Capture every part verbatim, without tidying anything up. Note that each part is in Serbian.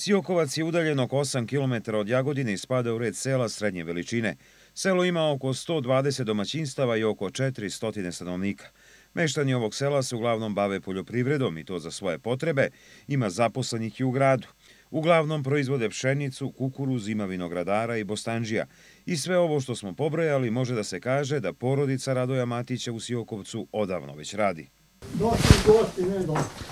Siokovac je udaljen oko osam kilometara od Jagodine i spada u red sela srednje veličine. Selo ima oko sto dvadeset domaćinstava i oko četiristo stanovnika. Meštani ovog sela se uglavnom bave poljoprivredom i to za svoje potrebe. Ima zaposlenih i u gradu. Uglavnom proizvode pšenicu, kukuruz, ima vinogradara i bostandžija. I sve ovo što smo pobrojali može da se kaže da porodica Radoja Matića u Siokovcu odavno već radi. Došli gosti, ne došli.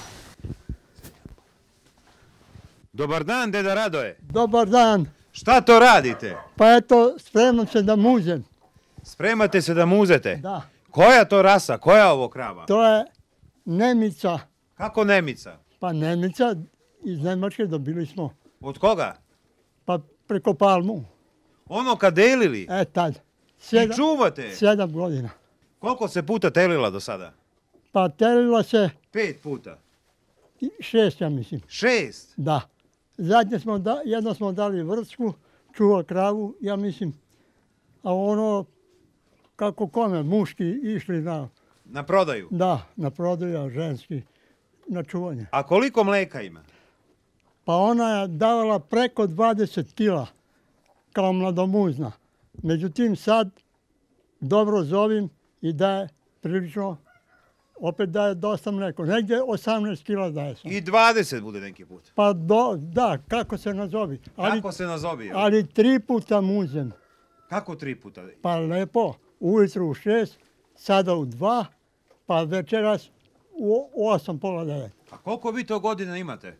Dobar dan, deda Radoje. Dobar dan. Šta to radite? Pa eto, spremam se da muzem. Spremate se da muzete? Da. Koja to rasa? Koja je ovo krava? To je Nemica. Kako Nemica? Pa Nemica iz Nemačke dobili smo. Od koga? Pa preko Palmu. Ono kad delili? E tad. I čuvate? Sedam godina. Koliko se puta telila do sada? Pa telila se Pet puta. šest, ja mislim. Šest? Da. Zadnje smo, da, jedno smo dali vrtsku, čuva kravu, ja mislim. A ono, kako kome, muški išli na... Na prodaju? Da, na prodaju, a ženski na čuvanje. A koliko mleka ima? Pa ona je davala preko dvadeset kila kao mladomuzna. Međutim, sad dobro zovim i daje prilično, opet daje dosta mleko. Negdje osamnaest kila daje sam. I dvadeset bude neki put. Pa do, da, kako se nazovi. Ali, Kako se nazovi? ali tri puta muzem. Kako tri puta? Pa lepo, ujutru u šest, sada u dva, pa večeras u osam, pola devet. A koliko vi to godina imate?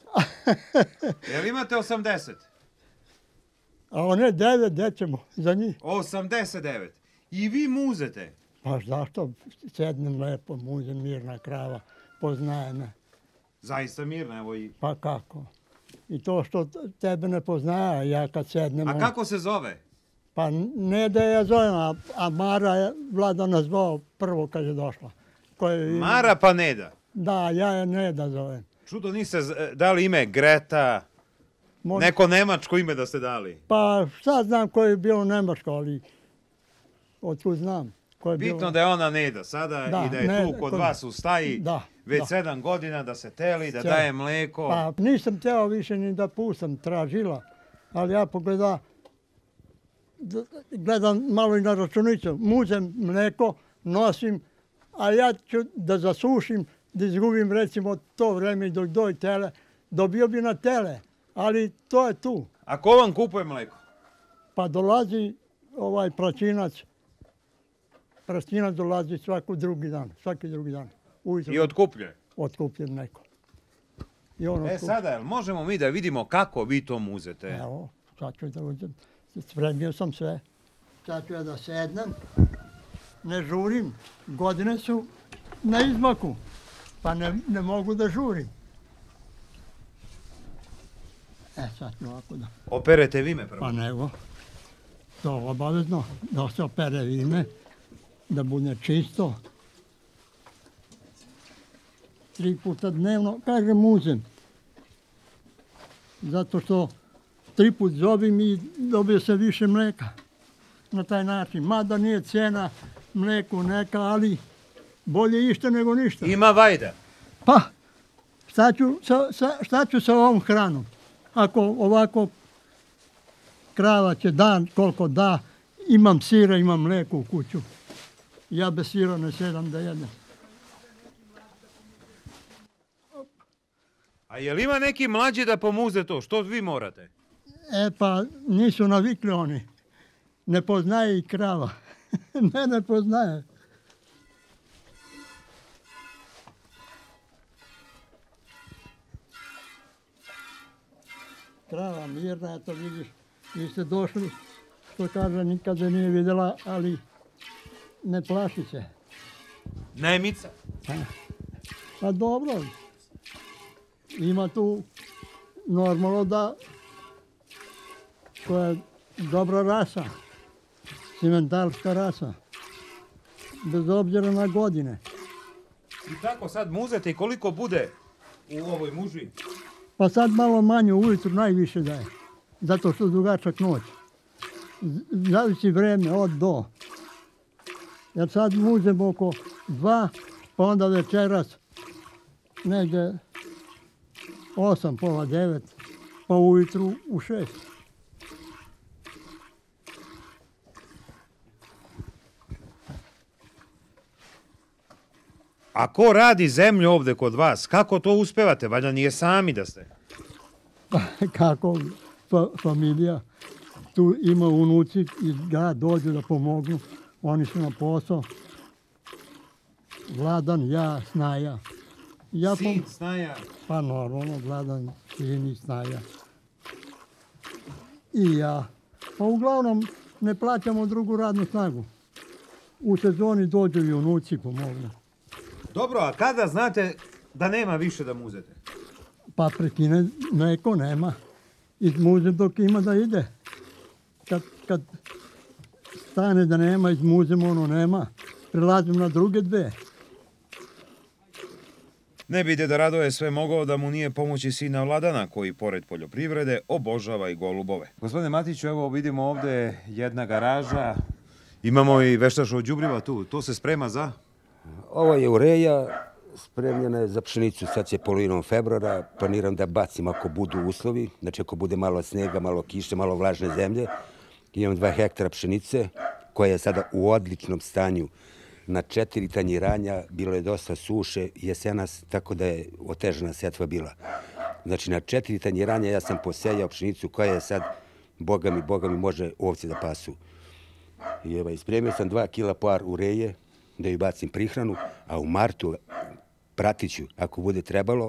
Jel imate osamdeset? A one devet, gdje ćemo za njih? osamdeset devet. I vi muzete? Pa zašto? Sednem lepo, muzem, mirna krava, poznaje me. Zaista mirna, evo i... Pa kako? I to što tebe ne poznaje, ja kad sednem... A kako se zove? Pa ne da je zovem, a, a Mara je Vlada nazvao prvo kad je došla. Koje, Mara pa Neda? Da, ja je Neda zovem. Čudo niste dali ime Greta, Možda... neko nemačko ime da ste dali? Pa šta znam koje je bilo nemačko, ali otkud znam. Koje Bitno bilo... da je ona Neda sada da, i da je ne, tu kod kod... vas u staji da, već da. sedam godina da se teli, da Sve. daje mleko. Pa nisam teo više ni da pustam, tražila, ali ja pogledam, gledam malo i na računicu, muzem mleko, nosim, a ja ću da zasušim, da izgubim recimo to vreme dok doj tele, dobio bi na tele, ali to je tu. A ko vam kupuje mleko? Pa dolazi ovaj praćinac, praćinac dolazi svaki drugi dan, svaki drugi dan. Ujutro I otkupljuje? Otkupljuje mleko. I on E otkuplje. sada, jel možemo mi da vidimo kako vi to muzete? Evo, sad ću da uzem. Spremio sam sve. Sad ću ja da sednem. Ne žurim. Godine su na izmaku. Pa ne, ne mogu da žurim. E, sad ću ovako da... Operete vime prvo? Pa nego. To obavezno. Da se opere vime. Da bude čisto. Tri puta dnevno, kažem, uzem. Zato što tri put zovim i dobio se više mleka na taj način. Mada nije cena mleku neka, ali bolje išto nego ništa. Ima vajda? Pa, šta ću sa, sa, šta ću sa ovom hranom? Ako ovako krava će dan koliko da, imam sira, imam mleko u kuću. Ja bez sira ne sedam da jedem. A jel ima neki mlađi da pomuze to? Što vi morate? E pa nisu navikli oni. Ne poznaje i krava. Ne, ne poznaje. Krava mirna, eto vidiš. Vi ste došli, što kaže, nikad se nije vidjela, ali ne plaši se. Nemica? Pa, pa dobro. Ima tu normalno da koja je dobra rasa, cimentarska rasa, bez obzira na godine. I tako sad muzete i koliko bude u ovoj muži? Pa sad malo manje ujutru najviše daje, zato što dugačak noć. Zavisi vreme od do. Jer sad muzem oko dva, pa onda večeras negdje osam, pola devet, pa ujutru u šest. A ko radi zemlju ovde kod vas? Kako to uspevate? Valjda nije sami da ste. Pa kako fa, familija, tu ima unuci iz grada, dođu da pomognu. Oni su na posao. Vladan, ja, Snaja. Ja Sin, pom- Snaja. Pa normalno, Vladan, sin i Snaja. I ja. Pa uglavnom ne plaćamo drugu radnu snagu. U sezoni dođu i unuci pomognu. Dobro, a kada znate da nema više da muzete? Pa prekine neko, nema. Izmuze dok ima da ide. Kad, kad stane da nema, izmuzemo ono nema. Prelazim na druge dve. Ne bi Deda Radoje sve mogao da mu nije pomoći sina Vladana, koji pored poljoprivrede obožava i golubove. Gospodine Matiću, evo vidimo ovde jedna garaža. Imamo i veštačko đubriva tu. To se sprema za? Ovo je ureja, spremljena je za pšenicu, sad će polovinom februara, planiram da bacim ako budu uslovi, znači ako bude malo snega, malo kiše, malo vlažne zemlje. Imam dva hektara pšenice, koja je sada u odličnom stanju. Na četiri tanjiranja bilo je dosta suše, jesenas, tako da je otežana setva bila. Znači na četiri tanjiranja ja sam posejao pšenicu koja je sad, boga mi, boga mi, može ovce da pasu. I ovaj, spremio sam dva kila par ureje, da ju bacim prihranu, a u martu pratit ću, ako bude trebalo,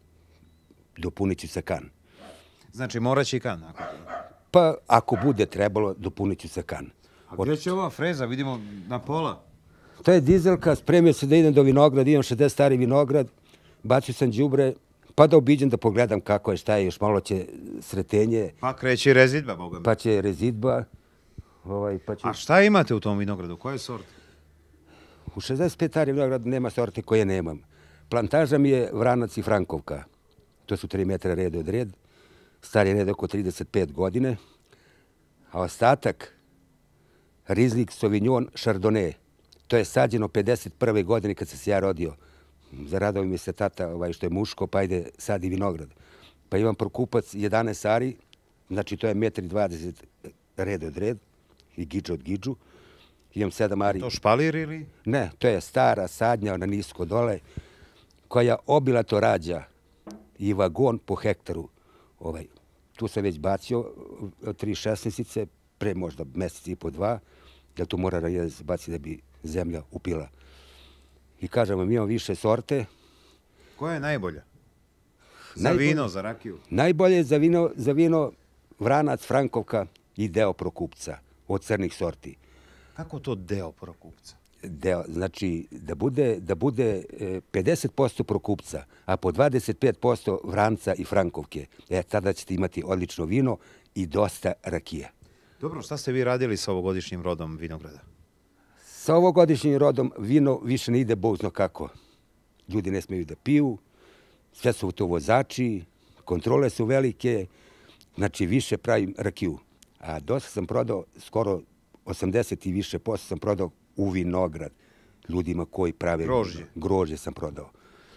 dopunit ću sa kan. Znači, morat će i kan. Ako... Pa, ako bude trebalo, dopunit ću sa kan. A gdje će ova freza? Vidimo na pola. To je dizelka, spremio se da idem do vinograda, imam šezdeset stari vinograd, bacio sam đubre, pa da obiđem da pogledam kako je, šta je, još malo će sretenje. Pa kreće rezidba, boga mi. Pa će rezidba. Ovaj, pa će... A šta imate u tom vinogradu? Koje sorte? U šezdeset pet stari vinograda nema sorte koje nemam. Plantaža mi je Vranac i Frankovka. To su tri metra red od red. Stari red oko trideset pet godine. A ostatak Rizlik, Sauvignon, Chardonnay. To je sađeno pedeset prve godine kad sam se ja rodio. Zaradao mi se tata ovaj, što je muško, pa ide sadi vinograd. Pa imam prokupac jedanaest ari, znači to je jedan i dvadeset red od red i gidža od gidžu. Imam sedam ari. To špalir ili? Ne, to je stara sadnja na nisko dole, koja obilato rađa i vagon po hektaru. Ovaj, tu sam već bacio tri šesnaestice, pre možda mesec i po dva, jer tu mora da se baci da bi zemlja upila. I kažem vam, imam više sorte. Koja je najbolja? Za Najbolje, vino, za rakiju? Najbolje je za vino, za vino Vranac, Frankovka i deo Prokupca od crnih sorti. Kako to deo Prokupca? Deo, znači da bude, da bude pedeset posto Prokupca, a po dvadeset pet posto Vranca i Frankovke. E, tada ćete imati odlično vino i dosta rakije. Dobro, šta ste vi radili sa ovogodišnjim rodom vinograda? Sa ovogodišnjim rodom vino više ne ide bog zna kako. Ljudi ne smeju da piju, sve su to vozači, kontrole su velike, znači više pravim rakiju. A dosta sam prodao, skoro osamdeset i više posto sam prodao u vinograd ljudima koji prave grožđe. Grožđe sam prodao.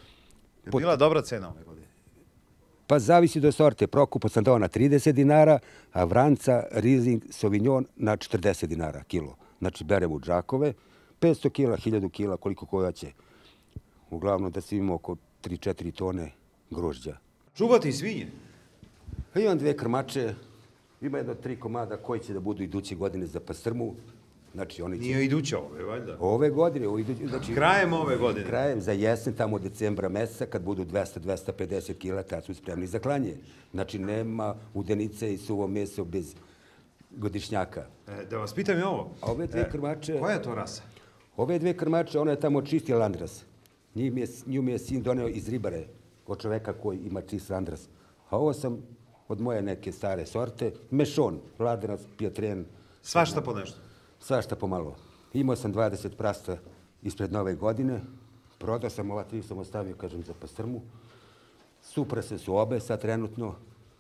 Je bila dobra cena ove godine? Pa zavisi do sorte. Prokupa sam dao na trideset dinara, a Vranca, Rizling, Sauvignon na četrdeset dinara kilo. Znači berem u džakove, petsto kila, hiljadu kila, koliko koja će. Uglavnom da se ima oko tri četiri tone grožđa. Čuvati svinje? Imam dve krmače, ima jedno tri komada koji će da budu iduće godine za pastrmu. Znači, oni će... Nije iduća ove, valjda? Ove godine, o iduće, znači... Krajem ove godine? Krajem, za jesen, tamo od decembra meseca, kad budu dvesta do dvesta pedeset kila, tad su spremni za klanje. Znači, nema udenice i suvo meso bez godišnjaka. E, da vas pitam i ovo. A ove dve krmače... Koja je to rasa? Ove dve krmače, ona je tamo čisti landras. Nju mi je, nju mi je sin doneo iz Ribare, od čoveka koji ima čist landras. A ovo sam od moje neke stare sorte, mešon, landras, pijatren. Svašta po nešto? Svašta pomalo. Imao sam dvadeset prasta ispred nove godine. Prodao sam, ova tri sam ostavio, kažem, za pastrmu. Suprase su obe sad trenutno.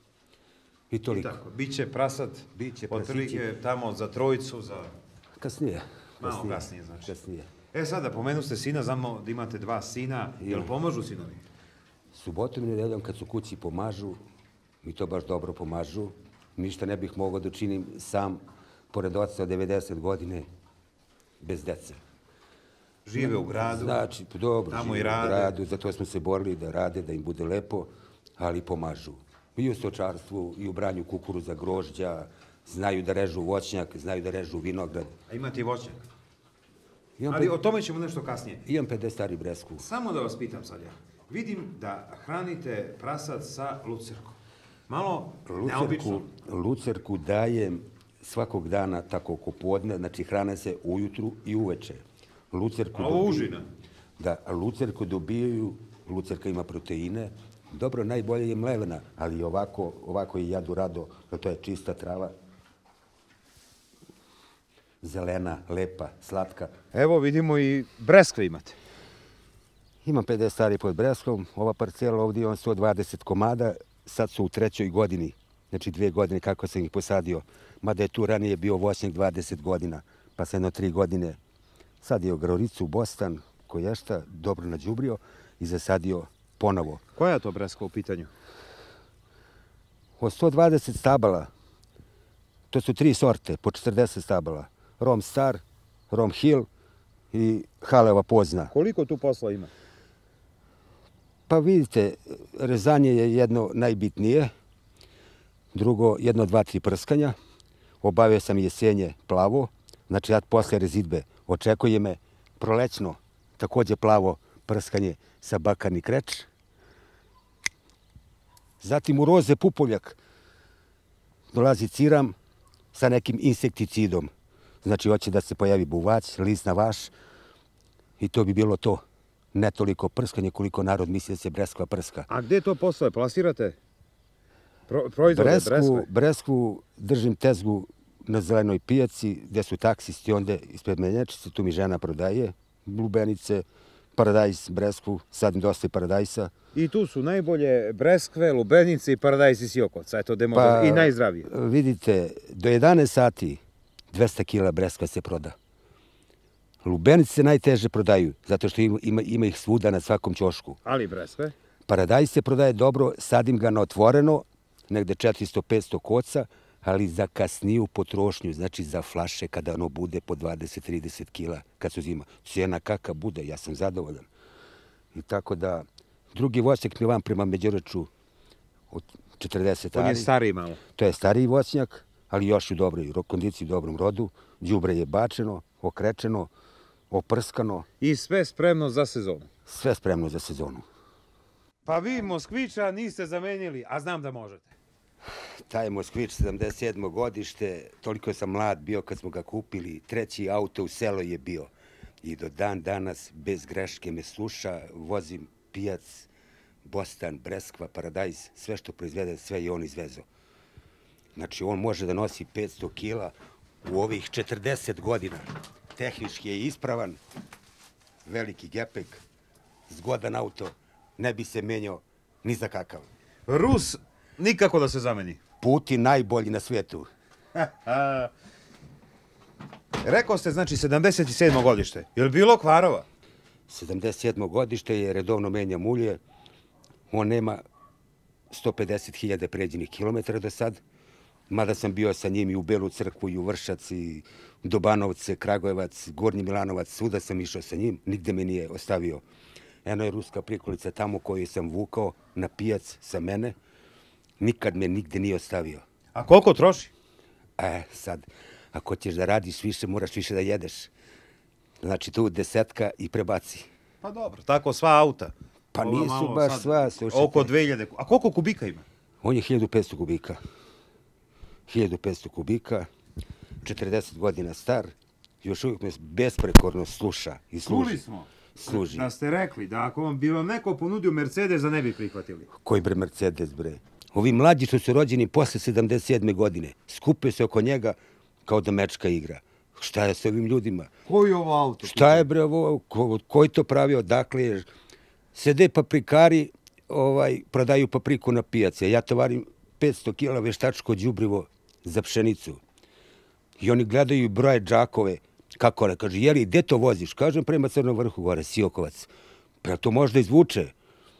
I toliko. I tako, biće prasad, biće otprilike tamo za trojicu, za... Kasnije. Malo kasnije, znači. Kasnije. E sada, pomenu ste sina, znamo da imate dva sina. Jel pomažu sinovi? Subotom i nedeljom kad su kući pomažu, mi to baš dobro pomažu. Ništa ne bih mogao da učinim sam, pored oca od devedeset godine, bez dece. Žive u gradu, Znači, dobro, tamo i žive u rade. gradu, zato smo se borili da rade, da im bude lepo, ali pomažu. I u stočarstvu, i u branju kukuruza, grožđa, znaju da režu voćnjak, znaju da režu vinograd. A imate i voćnjak. Imam, Ali pe- o tome ćemo nešto kasnije. imam pedeset stari bresku. Samo da vas pitam sad ja. Vidim da hranite prasac sa lucerkom. Malo neobično. Lucerku, lucerku dajem svakog dana tako oko podne, znači hrane se ujutru i uveče. Lucerku A ovo dobiju- užina? Da, lucerku dobijaju, lucerka ima proteine. Dobro, najbolje je mlevena, ali ovako, ovako je jadu rado, jer to je čista trava. Zelena, lepa, slatka. Evo vidimo i breskve imate. Imam pedeset stari pod breskom, ova parcela ovdje imam sto dvadeset komada, sad su u trećoj godini, znači dvije godine kako sam ih posadio, mada je tu ranije bio voćnjak dvadeset godina, pa sam jedno tri godine sadio groricu, bostan, koješta, dobro nađubrio i zasadio ponovo. Koja je to breska u pitanju? Od sto dvadeset stabala, to su tri sorte, po četrdeset stabala, Rom Star, Rom Hill i Haleva Pozna. Koliko tu posla ima? Pa vidite, rezanje je jedno najbitnije, drugo jedno, dva, tri prskanja. Obavio sam jesenje plavo, znači ja posle rezidbe očekuje me prolećno, takođe plavo prskanje sa bakarni kreč. Zatim u roze pupoljak dolazi ciram sa nekim insekticidom. Znači hoće da se pojavi buvać, lisna vaš i to bi bilo to. Ne toliko prskanje koliko narod misli da se breskva prska. A gde to posle plasirate? Pro, proizvode Bresku, breskve? Bresku držim tezgu na zelenoj pijaci gde su taksisti onda ispred menjačice, tu mi žena prodaje, lubenice, paradajz, bresku, sad mi dosta i paradajsa. I tu su najbolje breskve, lubenice i paradajz iz Jokovca. Eto, demo Pa, i najzdravije. vidite, do jedanaest sati dvesta kila breskva se proda. Lubenice se najteže prodaju, zato što ima, ima, ima ih svuda na svakom ćošku. Ali breskve? Paradajz se prodaje dobro, sadim ga na otvoreno, negde četiristo do petsto koca, ali za kasniju potrošnju, znači za flaše kada ono bude po dvadeset do trideset kila, kad su zima. Cijena kaka bude, ja sam zadovoljan. I tako da, drugi voćnjak mi vam prema Međoreču od četrdeset On je ari. stariji malo. To je stariji voćnjak, ali još u dobroj kondiciji, u dobrom rodu. Đubre je bačeno, okrečeno, oprskano, I sve spremno za sezonu. sve spremno za sezonu. Pa vi, Moskviča, niste zamenili, a znam da možete. Taj Moskvič, sedamdeset sedmo godište, toliko sam mlad bio kad smo ga kupili, treći auto u selo je bio. I do dan danas, bez greške me sluša, vozim pijac, bostan, breskva, paradajz, sve što proizvede, sve je on izvezo. Znači, on može da nosi petsto kila u ovih četrdeset godina. Tehnički je ispravan, veliki gepek, zgodan auto, ne bi se menjao ni za kakav. Rus nikako da se zameni. Putin najbolji na svijetu. Rekao ste, znači, sedamdeset sedmo godište. Je li bilo kvarova? sedamdeset sedmo godište je, redovno menja mulje. On nema sto pedeset hiljada pređenih kilometara do sad. Mada sam bio sa njim i u Belu crkvu, i u Vršac, i do Banovce, Kragujevac, Gornji Milanovac, svuda sam išao sa njim, nigde me nije ostavio. Eno je ruska prikolica tamo koju sam vukao na pijac sa mene, nikad me nigde nije ostavio. A koliko troši? E, sad, ako ćeš da radiš više, moraš više da jedeš. Znači tu desetka i prebaci. Pa dobro, tako sva auta. Pa Ovo nisu malo baš sad, sva, slušajte. Oko dve hiljade. A koliko kubika ima? On je hiljadu petsto kubika. hiljadu petsto kubika, četrdeset godina star, još uvijek me besprekorno sluša i služi. Čuli smo Služi. da ste rekli da ako vam bi vam neko ponudio Mercedes, da ne bi prihvatili. Koji bre Mercedes, bre? Ovi mlađi što su rođeni posle sedamdeset sedme godine, skupe se oko njega kao da mečka igra. Šta je sa ovim ljudima? Koji je ovo auto? Šta je bre ovo? Ko, koji to pravi? Odakle je? Sede paprikari, ovaj, prodaju papriku na pijace. Ja tovarim petsto kila veštačko đubrivo za pšenicu. I oni gledaju i broje džakove. Kako ona kaže, jeli, gde to voziš? Kažem, prema Crnom vrhu gore, Siokovac. Pa to možda izvuče.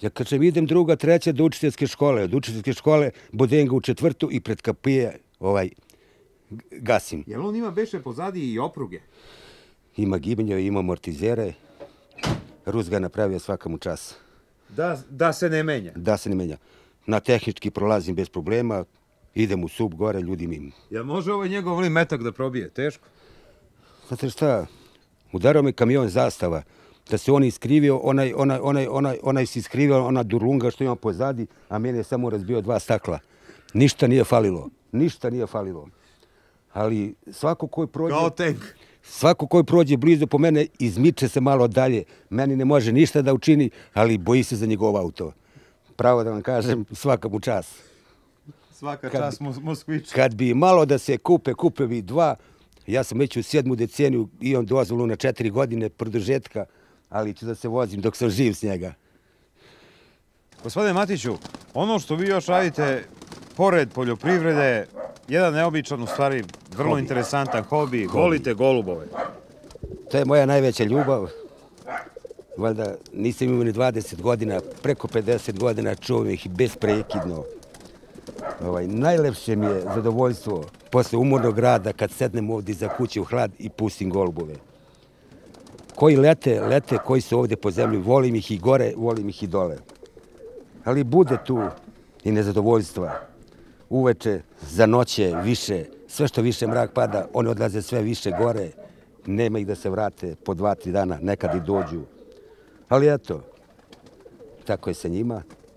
Ja kažem, idem druga, treća do učiteljske škole. Od učiteljske škole bodem ga u četvrtu i pred kapije ovaj, gasim. Jel on ima beše pozadi i opruge? Ima gibenjeve, ima amortizere. Rus ga napravio svaka mu čas. Da, da se ne menja? Da se ne menja. Na tehnički prolazim bez problema, idem u sub gore, ljudi mi... Jel može ovaj njegov vli metak da probije? Teško? Znate šta, udarao me kamion Zastava, da se on iskrivio, onaj, onaj, onaj, onaj, onaj se iskrivio, ona durlunga što ima pozadi, a meni je samo razbio dva stakla. Ništa nije falilo, ništa nije falilo. Ali svako koji prođe... Kao tank. Svako koji prođe blizu po mene izmiče se malo dalje. Meni ne može ništa da učini, ali boji se za njegov auto. Pravo da vam kažem, svaka mu čas. Svaka čas Moskvića. Kad bi malo da se kupe, kupe bi dva. Ja sam već u sedmu deceniju i on dozvolu na četiri godine produžetka, ali ću da se vozim dok sam živ s njega. Gospodine Matiću, ono što vi još radite pored poljoprivrede, jedan neobičan, u stvari vrlo Hobi. interesantan hobi, volite golubove. To je moja najveća ljubav. Valjda nisam imao ni dvadeset godina, preko pedeset godina čuvam ih besprekidno. Ovaj, najlepše mi je zadovoljstvo posle umornog rada kad sednem ovdje iza kuće u hlad i pustim golubove. Koji lete, lete, koji su ovdje po zemlji, volim ih i gore, volim ih i dole. Ali bude tu i nezadovoljstva. Uveče, za noće, više, sve što više mrak pada, oni odlaze sve više gore, nema ih da se vrate po dva, tri dana, nekad i dođu. Ali eto, tako je sa njima.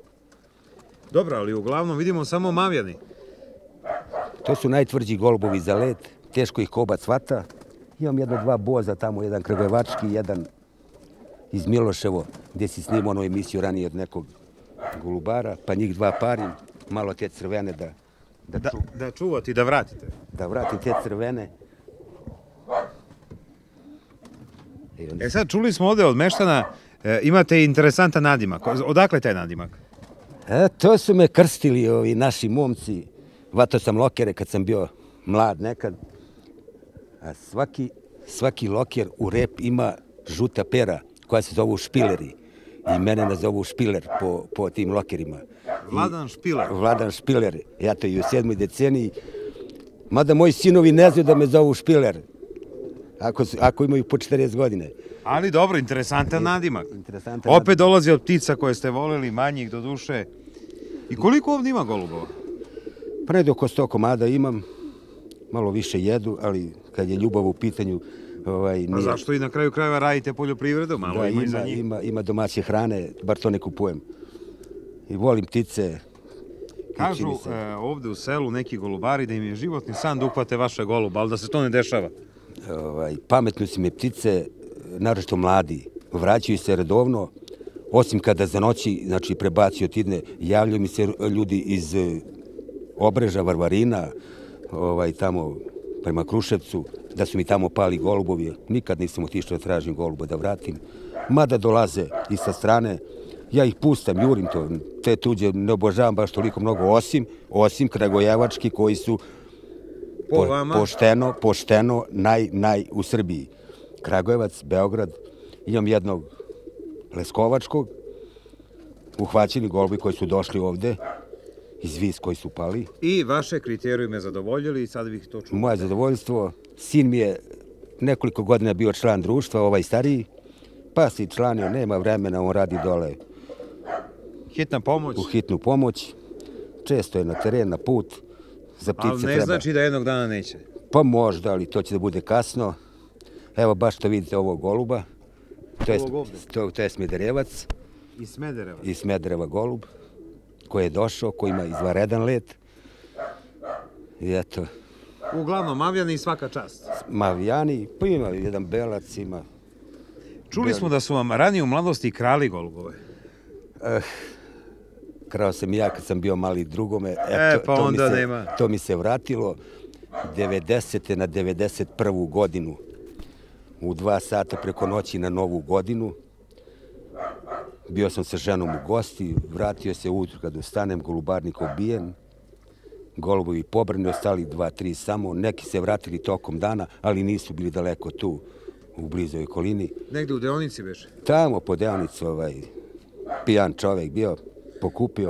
Dobro, ali uglavnom vidimo samo mavjani. To su najtvrđi golubovi za let, teško ih kobac hvata. Imam jedno dva boza tamo, jedan kragujevački, jedan iz Miloševo, gdje si snimao onu emisiju ranije od nekog golubara, pa njih dva parim, malo te crvene da... Da, da, da čuvate i da vratite. Da vratim te crvene. E sad, čuli smo ovdje od meštana, e, imate interesantan nadimak. Odakle taj nadimak? E, to su me krstili ovi naši momci. Vatao sam lokere kad sam bio mlad nekad. A svaki, svaki loker u rep ima žuta pera koja se zovu špileri. I mene nazovu špiler po, po tim lokerima. Vladan Špiler. Vladan Špiler. Ja to i u sedmoj deceniji. Mada moji sinovi ne znaju da me zovu Špiler. Ako, su, ako imaju po četrdeset godine. Ali dobro, interesantan nadimak. Interesantan Opet nadimak. dolazi od ptica koje ste volili, manjih do duše. I koliko ovdje ima golubova? Pa ne oko sto komada imam. Malo više jedu, ali kad je ljubav u pitanju... Ovaj, nije... A zašto i na kraju krajeva radite poljoprivredu? Malo da, ima, ima, i za njih. ima, ima domaće hrane, bar to ne kupujem. I volim ptice. Kažu e, ovdje u selu neki golubari da im je životni san da uhvate vaše goluba, ali da se to ne dešava. Ovaj, pametno si me ptice, naročito mladi. Vraćaju se redovno, osim kada za noći, znači prebacio tidne, javljaju mi se ljudi iz Obreža, Varvarina, ovaj, tamo prema Kruševcu, da su mi tamo pali golubovi. Nikad nisam otišao da tražim goluba da vratim. Mada dolaze i sa strane, ja ih pustam, jurim to. Te tuđe ne obožavam baš toliko mnogo, osim, osim kragujevački koji su po, po pošteno, pošteno naj, naj u Srbiji. Kragujevac, Beograd, imam jednog leskovačkog, uhvaćeni golubi koji su došli ovde, iz Vis koji su pali. I vaše kriterijume zadovoljili i sad bih to čuo. Moje zadovoljstvo, sin mi je nekoliko godina bio član društva, ovaj stariji, pa si članio, nema vremena, on radi dole. Hitna pomoć? U hitnu pomoć, često je na teren, na put, za ptice ali ne treba. Znači da jednog dana neće? Pa možda, ali to će da bude kasno. Evo baš što vidite ovog goluba, to je, to, to je Smederevac. I Smedereva? I Smedereva golub, koji je došao, koji ima izvanredan let. I eto. Uglavnom, mavjani i svaka čast. Mavjani, pa ima jedan belac, ima... Čuli smo da su vam ranije u mladosti krali golubove. Eh, krao sam i ja kad sam bio mali drugome. Eto, e, pa to onda mi se, nema. To mi se vratilo devedesete na devedeset prvu godinu. U dva sata preko noći na Novu godinu. Bio sam sa ženom u gosti, vratio se ujutru kad ustanem, golubarnik obijen. Golubovi pobrani, ostali dva, tri samo. Neki se vratili tokom dana, ali nisu bili daleko tu, u blizoj okolini. Negde u deonici beše? Tamo po deonici, ovaj, pijan čovek bio, pokupio.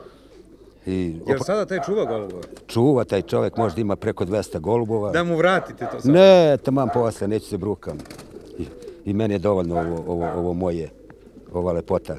I Jer sada taj čuva golubove? Čuva taj čovek, možda ima preko dvesta golubova. Da mu vratite to sad? Ne, taman posle, neću se brukam. I, i meni je dovoljno ovo, ovo, ovo moje, ova lepota.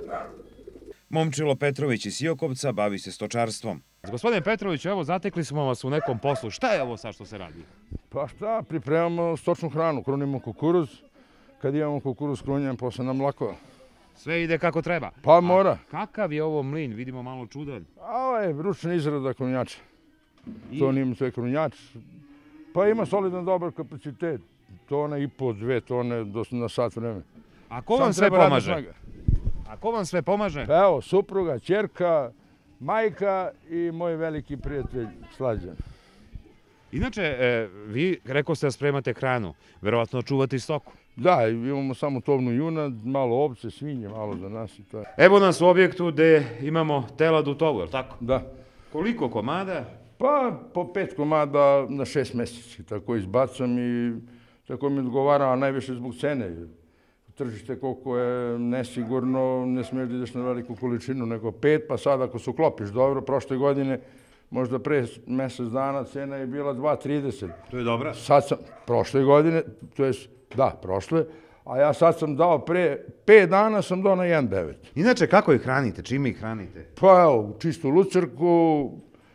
Momčilo Petrović iz Siokovca bavi se stočarstvom. Gospodine Petrović, evo zatekli smo vas u nekom poslu. Šta je ovo sad što se radi? Pa šta, pripremamo stočnu hranu, krunimo kukuruz. Kad imamo kukuruz krunjen, posle nam mlako. Sve ide kako treba. Pa mora. A kakav je ovo mlin? Vidimo malo čudan. A ovo je ručna izrada krunjača. To nije sve krunjač. Pa ima solidan dobar kapacitet. Tone i po, dve tone do, na sat vreme. A ko vam Sam sve treba radna pomaže? snaga. A ko vam sve pomaže? Pa evo, supruga, ćerka, majka i moj veliki prijatelj Slađan. Inače, e, vi rekao ste da spremate hranu. Verovatno čuvate i stoku. Da, imamo samo tovnu junad, malo ovce, svinje, malo za nas i to je. Evo nas u objektu gde imamo telad u tovu, je li tako? Da. Koliko komada? Pa po pet komada na šest meseci, tako izbacam i tako mi odgovara, a najviše zbog cene. Tržište koliko je nesigurno, ne smiješ da ideš na veliku količinu, nego pet, pa sad ako se uklopiš dobro, prošle godine, možda pre mesec dana, cena je bila dva trideset. To je dobra. Sad sam, prošle godine, to je, da, prošle, a ja sad sam dao pre, pet dana sam dao na jedan devet. Inače, kako ih hranite? Čime ih hranite? Pa evo, čistu lucerku,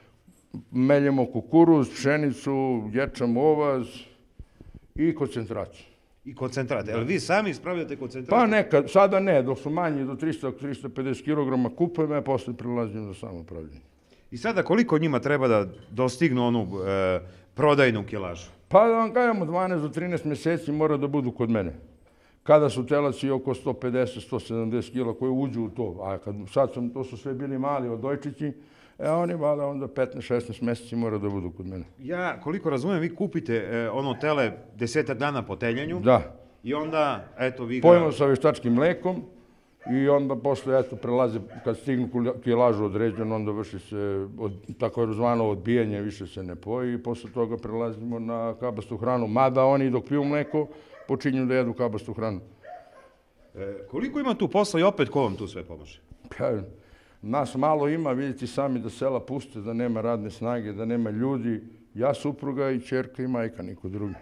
meljemo kukuruz, pšenicu, ječam ovaz i koncentraciju. I koncentrat. Jel vi sami ispravljate koncentrat? Pa nekad, sada ne, dok su manji do trista do trista pedeset kilograma kupujem, a posle prilazim za samo pravljenje. I sada koliko njima treba da dostignu onu e, prodajnu kilažu? Pa da vam kažemo, dvanaest do trinaest meseci mora da budu kod mene. Kada su telaci oko sto pedeset do sto sedamdeset kila koji uđu u to, a kad sad sam, to su sve bili mali odojčići, e oni valjda onda petnaest šesnaest meseci mora da budu kod mene. Ja, koliko razumijem, vi kupite e, ono tele desetak dana po teljenju. Da. I onda, eto, vi ga... Pojemo sa veštačkim mlekom i onda posle, eto, prelaze, kad stignu kilažu određenu, onda vrši se, od, tako je zvano odbijanje, više se ne poji i posle toga prelazimo na kabastu hranu. Mada oni dok piju mleko, počinju da jedu kabastu hranu. E, koliko ima tu posla i opet ko vam tu sve pomaže? Pa, nas malo ima, vidite sami da sela puste, da nema radne snage, da nema ljudi. Ja, supruga i ćerka i majka, niko drugi.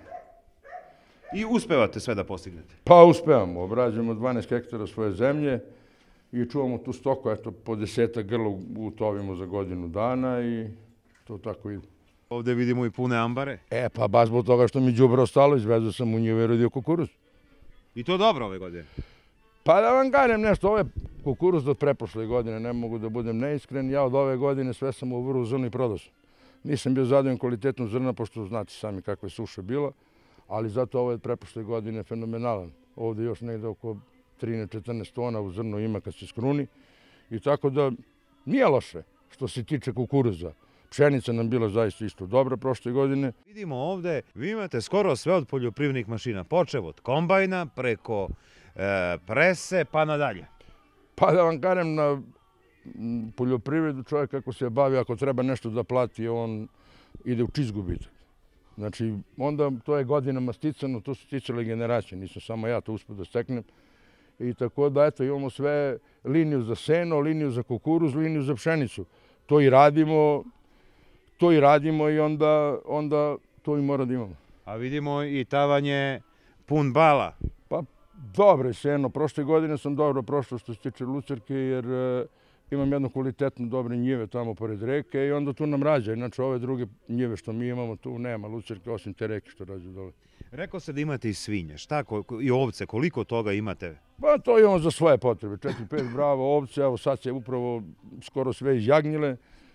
I uspevate sve da postignete? Pa uspevamo, obrađujemo dvanaest hektara svoje zemlje i čuvamo tu stoku, eto, po desetak grla utovimo za godinu dana i to tako ide. Ovde vidimo i pune ambare. E, pa baš zbog toga što mi đubre ostalo, izvezao sam u njive i rodio kukuruz. I to dobro ove godine? Pa da vam kažem nešto, ovo je kukuruz od preprošle godine, ne mogu da budem neiskren. Ja od ove godine sve sam u vrhu zrnu i prodao sam. Nisam bio zadovoljan kvalitetnom zrna, pošto znate sami kakva je suša bila, ali zato ovo je od preprošle godine fenomenalan. Ovde još negde oko trinaest do četrnaest tona u zrnu ima kad se skruni. I tako da nije loše što se tiče kukuruza. Pšenica nam bila zaista isto dobra prošle godine. Vidimo ovde, vi imate skoro sve od poljoprivrednih mašina, počev od kombajna, preko e, prese, pa nadalje. Pa da vam kažem, na poljoprivredu čovjek kako se bavi, ako treba nešto da plati, on ide u čist gubitak. Znači, onda to je godinama sticano, to su sticale generacije, nisam samo ja to uspio da steknem. I tako da, eto, imamo sve liniju za seno, liniju za kukuruz, liniju za pšenicu. To i radimo, to i radimo i onda, onda to i mora da imamo. A vidimo i tavanje pun bala. Pa, dobro je seno. Prošle godine sam dobro prošao što se tiče lucerke, jer e, imam jednu kvalitetnu dobre njive tamo pored reke i onda tu nam rađa. Inače, ove druge njive što mi imamo, tu nema lucerke, osim te reke što rađu dole. Rekao se da imate i svinje, šta, i ovce, koliko toga imate? Pa, to imamo za svoje potrebe. Četiri, pet bravo ovce, evo sad se upravo skoro sve izjagnjile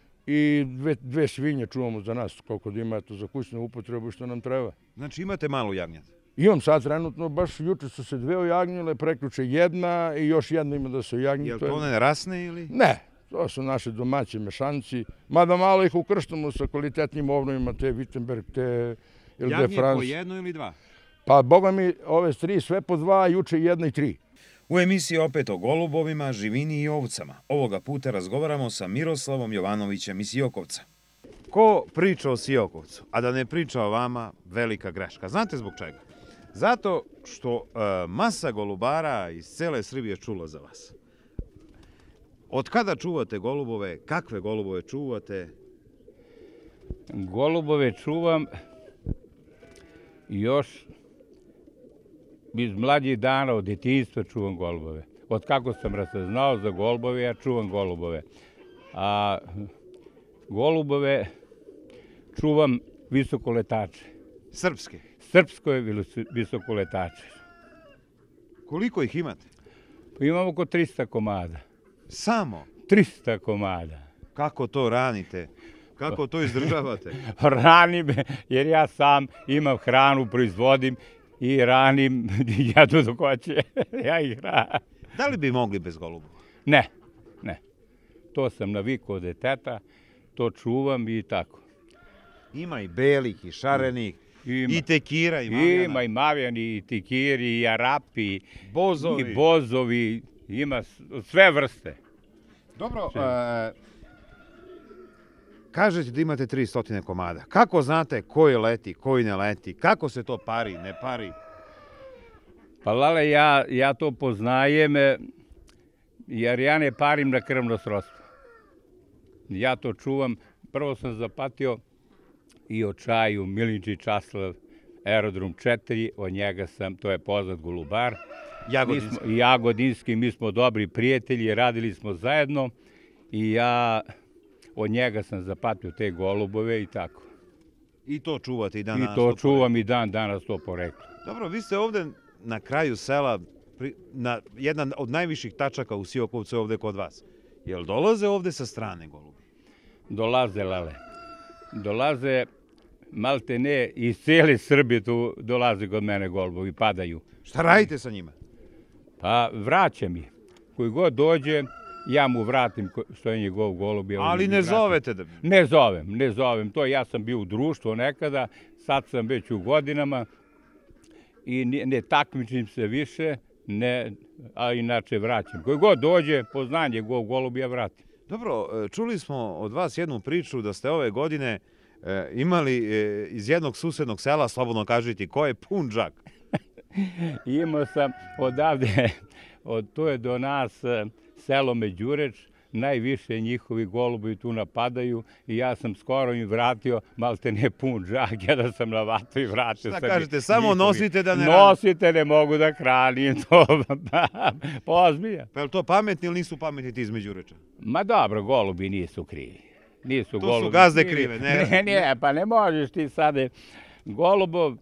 i dve, dve svinje čuvamo za nas, koliko da ima to za kućnu upotrebu što nam treba. Znači imate malo jagnjad? Imam sad trenutno, baš juče su se dve ojagnjile, prekjuče jedna i još jedna ima da se ojagnji. Je li to one rasne ili? Ne, to su naše domaći mešanci, mada malo ih ukrštamo sa kvalitetnim ovnovima, te Wittenberg, te ili de Jagnje France. po jedno ili dva? Pa, boga mi, ove tri sve po dva, juče jedna i tri. U emisiji opet o golubovima, živini i ovcama. Ovoga puta razgovaramo sa Miroslavom Jovanovićem iz Siokovca. Ko priča o Siokovcu, a da ne priča o vama, velika greška. Znate zbog čega? Zato što e, masa golubara iz cele Srbije čula za vas. Od kada čuvate golubove? Kakve golubove čuvate? Golubove čuvam još iz mlađih dana, od djetinjstva čuvam golubove. Od kako sam rasaznao za golubove, ja čuvam golubove. A golubove čuvam visokoletače. Srpske? Srpsko je visokoletače. Koliko ih imate? Pa imam oko trista komada. Samo? trista komada. Kako to ranite? Kako to izdržavate? Ranim, jer ja sam imam hranu, proizvodim i ranim, jedu dok hoće. Ja ih hranim. Da li bi mogli bez golubova? Ne, ne. To sam navikao od deteta, to čuvam i tako. Ima i belih, i šarenih, Ima. i tekira, i mavijana. Ima i mavijani, i tikiri, i arapi, Bozovi. i bozovi, ima sve vrste. Dobro, e, kažete da imate tri stotine komada. Kako znate koji leti, koji ne leti? Kako se to pari, ne pari? Pa Lale, ja, ja to poznajem, jer ja ne parim na krvno srodstvo. Ja to čuvam. Prvo sam zapatio i o čaju Milinči Časlav, Aerodrom četiri, od njega sam, to je poznat golubar. Jagodinski. Mi smo, Jagodinski, mi smo dobri prijatelji, radili smo zajedno i ja od njega sam zapatio te golubove i tako. I to čuvate i dan I danas? to čuvam i dan danas to poreklo. Dobro, vi ste ovde na kraju sela, pri, na jedan od najviših tačaka u Siokovcu ovde kod vas. Jel dolaze ovde sa strane golubi? Dolaze, Lale. Dolaze, malte ne, iz cijele Srbije tu dolaze kod mene golubovi, padaju. Šta radite sa njima? Pa vraćam ih. Koji god dođe, ja mu vratim što je njegov golub. Ja Ali ne zovete da... Ne zovem, ne zovem. To ja sam bio u društvu nekada, sad sam već u godinama i ne, ne takmičim se više, ne, a inače vraćam. Koji god dođe, pozna njegov golub, ja vratim. Dobro, čuli smo od vas jednu priču da ste ove godine e, imali e, iz jednog susednog sela, slobodno kažite, ko je pun džak? Imao sam odavde, od, to je do nas selo Međureč, najviše njihovi golubi tu napadaju i ja sam skoro im vratio, malte ne pun džak, ja da sam na vatru i vratio. Šta sam kažete, njihovi. samo nosite da ne Nosite, ne mogu da hranim, to pozbilja. Pa je li to pametni ili nisu pametni ti iz Međureča? Ma dobro, golubi nisu krivi. Nisu To golubi su gazde krivi. krive, ne? Ne, ne, pa ne možeš ti sad. Golubov,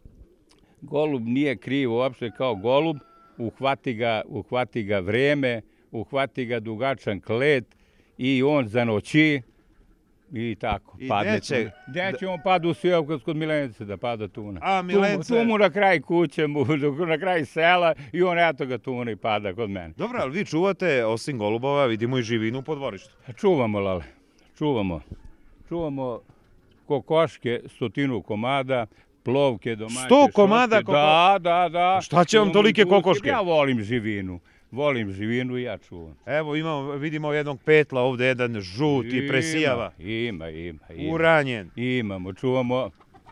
golub nije kriv uopšte kao golub, uhvati ga, uhvati ga vreme, uhvati ga dugačan klet i on zanoći i tako. I padne neće- tuna. Gdje će on padu u Siokovac kod Milence da pada tuna? A, Tu, Milence- tu mu na kraj kuće, mu, na kraj sela i on eto ga tuna i pada kod mene. Dobro, ali vi čuvate, osim golubova, vidimo i živinu po dvorištu. Čuvamo, Lale, čuvamo. Čuvamo kokoške, stotinu komada, plovke domaće. Sto komada šotke. koko- Da, da, da. Šta će vam Čuvamo tolike i guske. kokoške? Ja volim živinu. Volim živinu i ja čuvam. Evo, imamo, vidimo jednog petla ovde, jedan žut i presijava. Ima, ima, ima. Uranjen. Imamo, čuvamo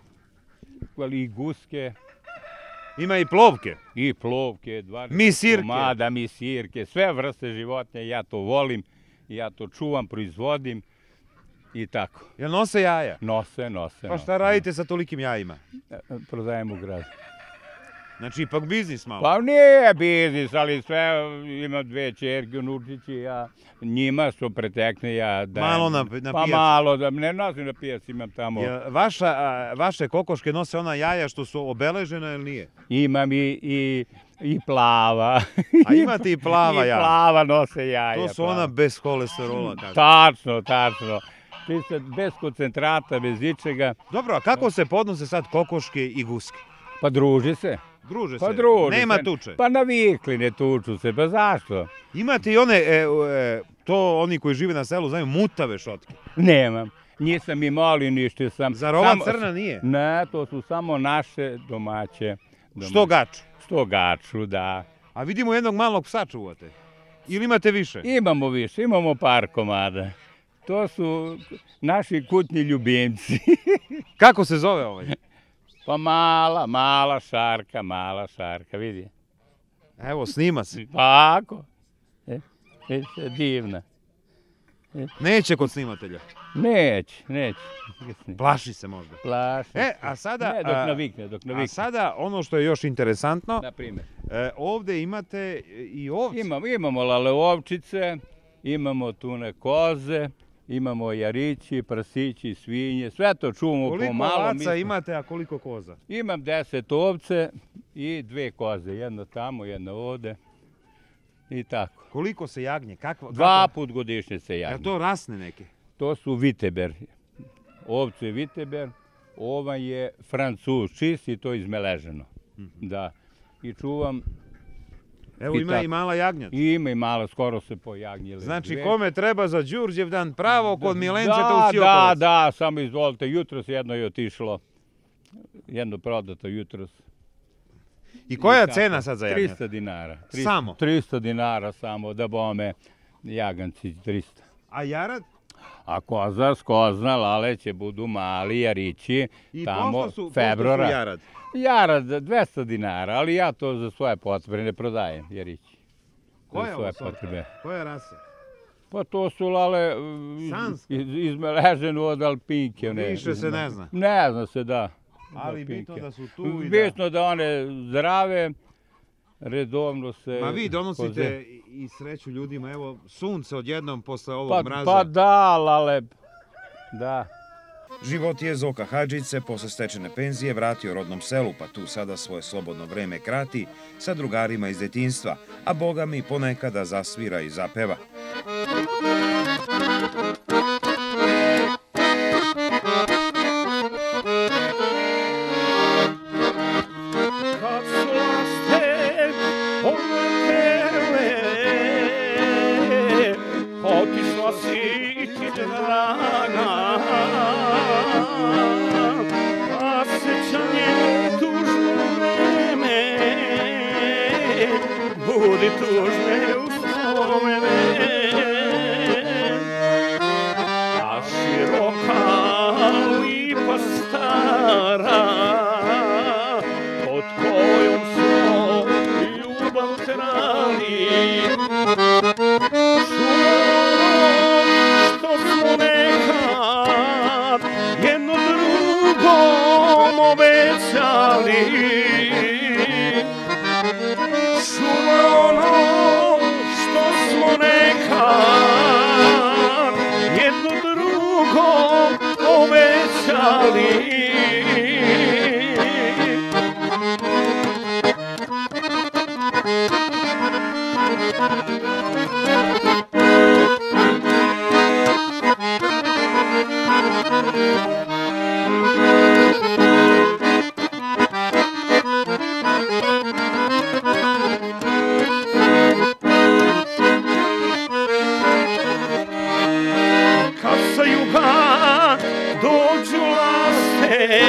i guske, Ima i plovke. i plovke, dvadeset Misirke. komada, misirke, sve vrste životinja, ja to volim, ja to čuvam, proizvodim i tako. Jel nose jaja? Nose, nose, Pa šta nose. radite sa tolikim jajima? Prodajem u gradu. Znači, ipak biznis malo. Pa nije biznis, ali sve, imam dve čerke, unučići, ja njima što pretekne, ja dajem. Malo na- na Pa pijacu. malo, da ne nosim na pijaci, imam tamo. Jel vaša, a, vaše kokoške nose ona jaja što su obeležena ili nije? Imam i, i, i plava. A imate i plava I jaja? plava nose jaja. To su plava. ona bez kolesterola, kaže. Tačno, tačno. Čiste, bez koncentrata, bez ičega. Dobro, a kako se podnose sad kokoške i guske? Pa druži se. Druže Pa se. druži Nema se. tuče. Pa navikli, ne tuču se. Pa zašto? Imate i one, e, e, to oni koji žive na selu znaju, mutave šotke. Nemam. Nisam imao ništa. Sam, Zar ova samo- crna nije? Ne, to su samo naše domaće. domaće. Što gaču? Što gaču, da. A vidimo jednog malog psa čuvate. Ili imate više? Imamo više, imamo par komada. To su naši kućni ljubimci. Kako se zove ovaj? Pa mala, mala šarka, mala šarka, vidi. Evo, snima se. Tako. E, e, divna. Neće kod snimatelja. Neće, neće. Plaši se možda. Plaši. E, a sada... Ne, dok navikne, dok navikne. A sada, ono što je još interesantno, Na primjer. e, ovde imate i ovce. Imamo, imamo lale ovčice, imamo tune koze, imamo jarići, prasići, svinje, sve to čuvamo Koliko pomalo. ovaca mi smo- imate, a koliko koza? Imam deset ovce i dve koze, jedna tamo, jedna ovde i tako. Koliko se jagnje? Kakva, Dva kakva- put godišnje se Jel jagnje. to rasne neke? To su viteber. Ovce je viteber, ova je francuz čist i to izmeleženo. Da. I čuvam, Evo I ima tako. i mala jagnjad. i ima i malo, skoro se pojagnjile. Znači, dve. kome treba za Đurđevdan pravo kod Milenčeta Da, u Siokovac. da, da, samo izvolite. Jutros jedno je otišlo, jedno prodato jutros. I koja je Tako, cena sad za jagnjad? trista dinara. Samo? trista dinara samo, da bome jaganci trista. A jarad? A koza, skozna, laleće budu mali, jarići, I tamo pošto su, pošto februara. su jarad? Jarad dvesta dinara, ali ja to za svoje potrebe ne prodajem, jarići. Koja Za je svoje ovo sorta? potrebe. Koja je rasa? Pa to su lale iz, Sanska? iz, izmeleženo od alpinke. one. Više se ne zna. Ne zna se, da. Ali Alpinke. bitno da su tu i da... Bitno da one zdrave, redovno se... Ma vi koze- donosite i sreću ljudima, evo, sunce odjednom posle ovog Pa, mraza. pa da, lale, da. Život je Zoka Hadžić se posle stečene penzije vratio rodnom selu, pa tu sada svoje slobodno vreme krati sa drugarima iz detinjstva, a boga mi ponekada zasvira i zapeva. Kad su laste poletele, otišla si ti draga, a sećanje tužno vreme, budi tužne uspomene. A široka lipa stara, pod kojom smo ljubav krali, čujemo što smo nekad jedno drugom obećali. Čujemo ono što smo nekad jedno drugom obećali. Kad sa juga dođu laste,